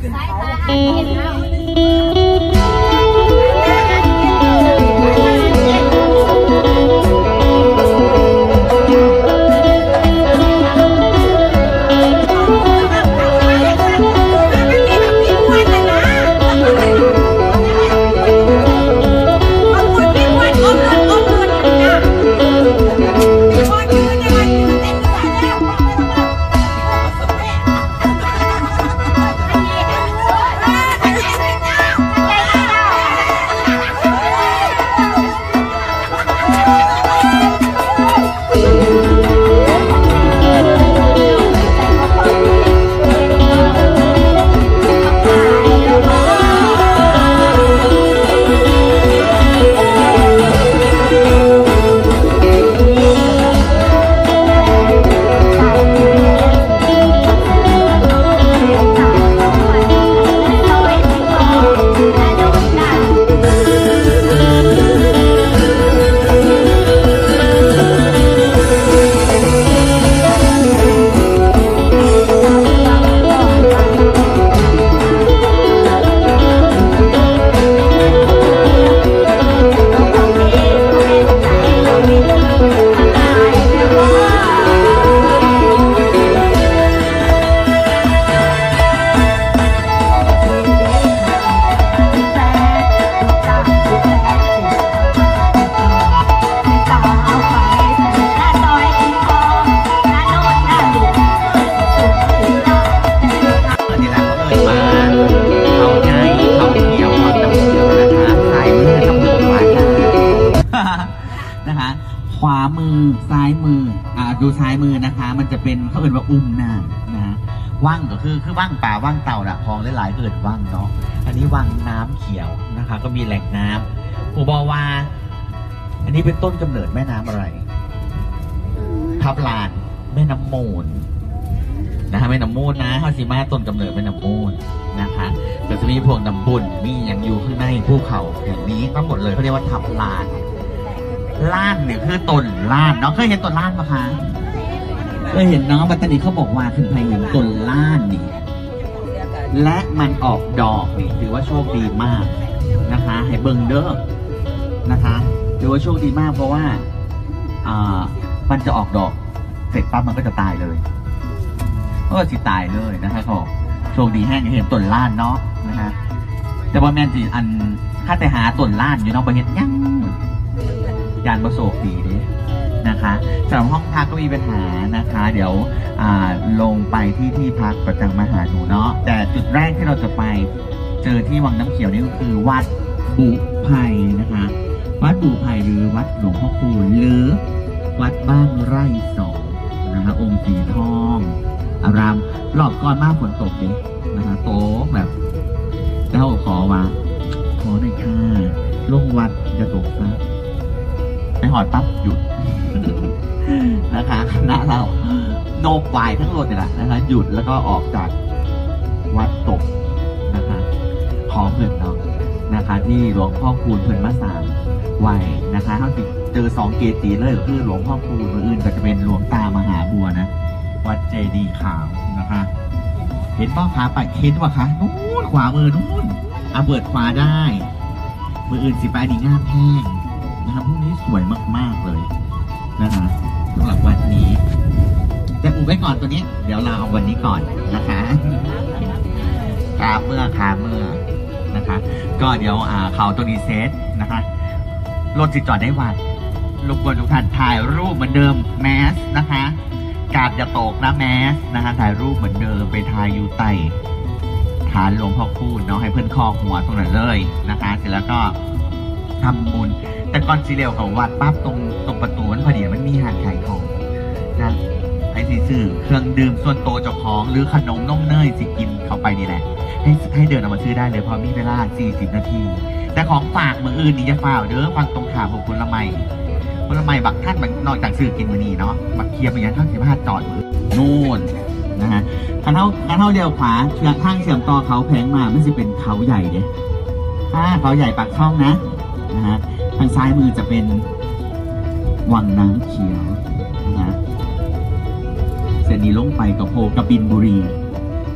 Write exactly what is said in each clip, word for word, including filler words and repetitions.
ขวามือซ้ายมืออ่าดูซ้ายมือนะคะมันจะเป็นเขาเรียกว่าอุ้มน้ำนะว่างก็คือคือว่างป่าว่างเต่าน่ะคลองหลายๆเกิดว่างเนาะอันนี้ว่างน้ำเขียวนะคะก็มีแหล่งน้ำผู้บอกว่าอันนี้เป็นต้นกำเนิดแม่น้ำอะไรทับลานแม่น้ำมูลนะคะแม่น้ำมูลนะฮาซิมาต้นกำเนิดแม่น้ำมูลนะคะแต่จะมีพวกน้ำบุญมีอย่างอยู่ข้างในภูเขาอย่างนี้ทั้งหมดเลยเขาเรียกว่าทับลานล้านเนี่ยคือต้นล้านเนาะเคยเห็นต้นล้านปะคะเคยเห็นเนาะบัตตานีเขาบอกว่าขึ้นไปเห็นต้นล้านนี่และมันออกดอกนี่ถือว่าโชคดีมากนะคะให้เบิ่งเด้อนะคะถือว่าโชคดีมากเพราะว่าอ่ามันจะออกดอกเสร็จปั๊บมันก็จะตายเลยก็จะตายเลยนะคะเขาโชคดีแห้งเห็นต้นล้านเนาะนะคะแต่ว่าแม่นจีอันข้าแต่หาต้นล้านอยู่เนาะไปเห็นยังยานประสบดีดินะคะสำหรับห้องพักก็มีปัญหานะคะเดี๋ยวลงไปที่ที่พักประจำมาหาหนูเนาะแต่จุดแรกที่เราจะไปเจอที่วังน้ำเขียวนี่ก็คือวัดบุไผ่นะคะวัดบุไผ่หรือวัดหลวงพ่อคูณหรือวัดบ้านไร่สองนะคะองค์สีทองอารามหลอบก่อนมากฝนตกดินะคะโตแบบแล้วขอว่าขอหน่อยค่ะลงวัดจะตกซะไปหอดปั๊บหยุดนะคะคณะเราโนบวายทั้งหมดนี่แหละนะคะหยุดแล้วก็ออกจากวัดตกนะคะขอเพื่อนเรานะคะที่หลวงพ่อคูณเพื่อนมาสามไหวนะคะเขาติดเจอสองเกจิเลยก็คือหลวงพ่อคูณมืออื่นก็จะเป็นหลวงตามหาบัวนะวัดเจดีย์ขาวนะคะเห็นป้าขาไปเห็นป่ะคะนู้นขวามือนู้นเอาเปิดขวาได้มืออื่นสิไปดีงามแห้งนะครับพวกนี้สวยมากๆเลยนะคะสำหรับวันนี้แต่อุบไว้ก่อนตัวนี้เดี๋ยวเราเอาวันนี้ก่อนนะคะขาเมื่อขาเมื่อนะคะก็เดี๋ยวอ่าเขาตัวนี้เซตนะคะรถจิตจอดได้วัดรบกวนทุกท่านถ่ายรูปเหมือนเดิมแมสนะคะกาดอย่าตกนะแมสนะคะถ่ายรูปเหมือนเดิมไปถ่ายอยู่ใต้ฐานหลวงพ่อคูณเนาะให้เพื่อนคอหัวตรงนั้นเลยนะคะเสร็จแล้วก็ทำบุญแต่ก่อนสีเหลวของวัดปั๊บตรงตรงประตูมันพอดีมันมีหานขายของนะไอ้สีสื่อเครื่องดื่มส่วนโตเจ้าของหรือขนมนมเนยสิกินเข้าไปนี่แหละให้ให้เดินออกมาซื้อได้เลยเพราะมีเวลาสี่สิบนาทีแต่ของฝากมืออื่นนี่จะฝ่าเด้อฟังตรงขาของคุณละไมคุณละไมบักท่านมันนอกจากซื้อกินมือนี้เนาะบักเคียบอย่างนั้นทั้งสิบห้าจอดนู่นนะฮะคันเท่าคันเท่าเดียวขวาเชื่อมทางเชื่อมต่อเขาแพงมามันจะเป็นเขาใหญ่เด้ถ้าเขาใหญ่ปากช่องนะนะฮะทางซ้ายมือจะเป็นวังน้ำเขียวนะเส้นนี้ลงไปกับโพกบินบุรี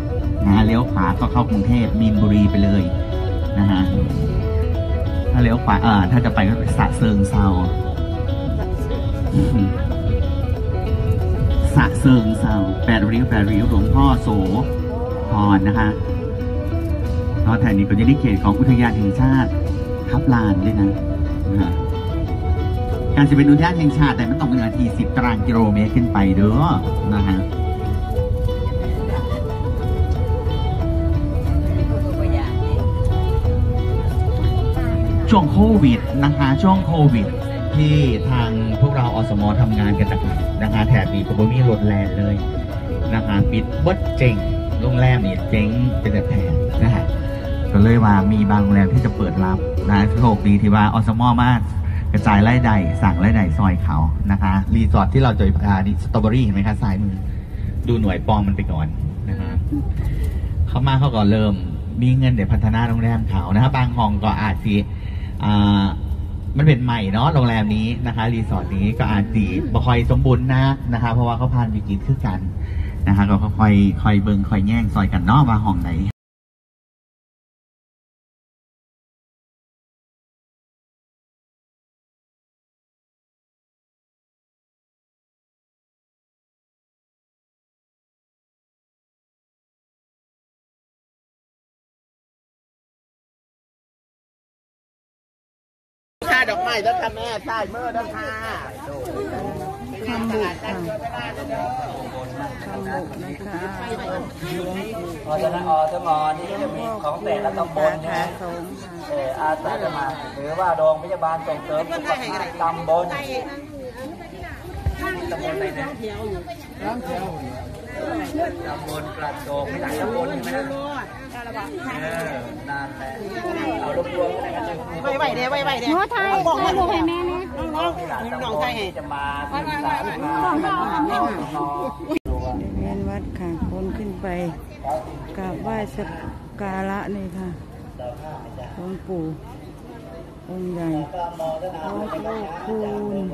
นะเลี้ยวขวาก็เข้ากรุงเทพมีนบุรีไปเลยนะฮะถ้าเลี้ยวขวาเออถ้าจะไปก็สะเซิงเซาสะเซิงเซาแปดริ้วแปดริ้วหลวงพ่อโสพรนะคะเพราะแถวนี้ก็จะได้เขตของอุทยานแห่งชาติทับลานด้วยนะนะฮะการจะเป็นอุทยานแห่งชาติแต่มันต้องเป็นนาทีสิบตารางกิโลเมตรขึ้นไปเด้อนะฮะช่วงโควิดนะคะช่วงโควิดที่ทางพวกเราอสมทำงานกันหนักๆนะคะแถบนี้ก็บ่มีรถแลนเลยนะคะปิดบดเจ๋งโรงแรมนี่เจ๊งเป็นแต่แพงนะฮะก็เลยว่ามีบางโรงแรมที่จะเปิดรับนะโชคดีที่ว่าอสมมากกระจายรายได้สั่งรายได้ซอยเขานะคะรีสอร์ทที่เราจะพาดิสตรอเบอรี่เห็นไหมคะซ้ายมือดูหน่วยปองมันไปก่อนนะคะเขามาเขาก็เริ่มมีเงินเดี๋ยวพัฒนาโรงแรมเขานะครับบางห้องก็อาจจะมันเป็นใหม่เนาะโรงแรมนี้นะคะรีสอร์ทนี้ก็อาจจะบ่ค่อยสมบูรณ์นะนะคะเพราะว่าเขาผ่านวิกฤตขึ้นกันนะคะก็ค่อยค่อยเบิ่งค่อยแย่งซอยกันเนาะว่าห้องไหนค่าดอกไม้ด้วยค่ะแม่ใช่เมื่อด้วยค่ะทำบุญค่ะทำบุญนะคะอสนอสมอนี่จะมีของแต่ละตำบลนะเอออาสาสมัครหรือว่าโรงพยาบาลส่งเสริมสุขภาพตำบลตำบลอะไรนะตำบลกระโดงไม่หลายตำบลใช่ไหมเออนานแหละเอารวบรวมกันเลยไวไวเดียวไวไวเดียวหัวไทยบอกให้ลูกให้แม่เนี่ยน้องน้องไทยจะมาศึกษาเรียนวัดค่ะคนขึ้นไปกราบไหว้สักการะนี่ค่ะหลวงปู่องค์ใหญ่ขอโลกคูณ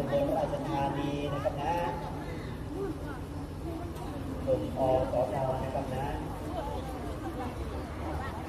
ส่งอสพนะครับนะ